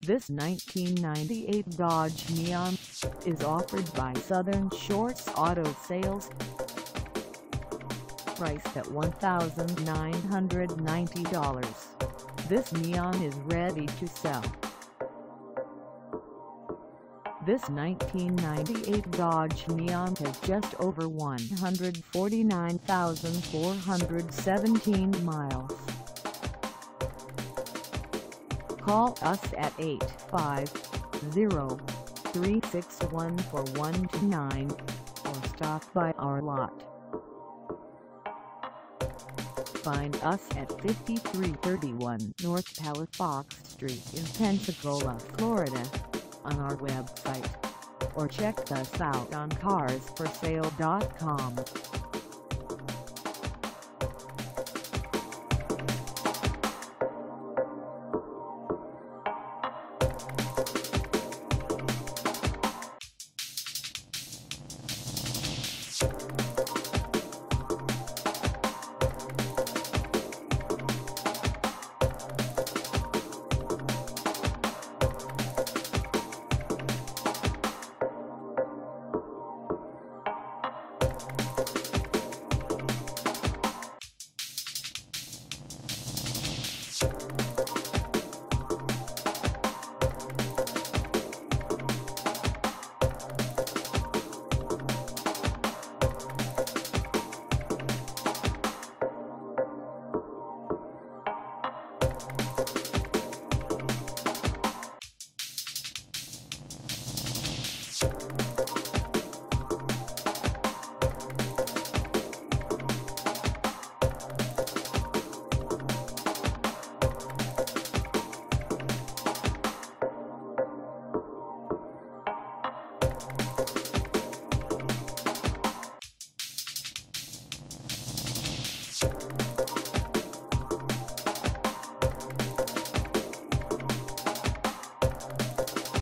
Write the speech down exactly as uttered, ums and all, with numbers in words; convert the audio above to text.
This nineteen ninety-eight Dodge Neon is offered by Southern Shores Auto Sales. Priced at one thousand nine hundred ninety dollars, this Neon is ready to sell. This nineteen ninety-eight Dodge Neon has just over one hundred forty-nine thousand four hundred seventeen miles. Call us at eight five zero, three six one, four one two nine or stop by our lot. Find us at fifty-three thirty-one North Palafox Street in Pensacola, Florida, on our website, or check us out on cars for sale dot com.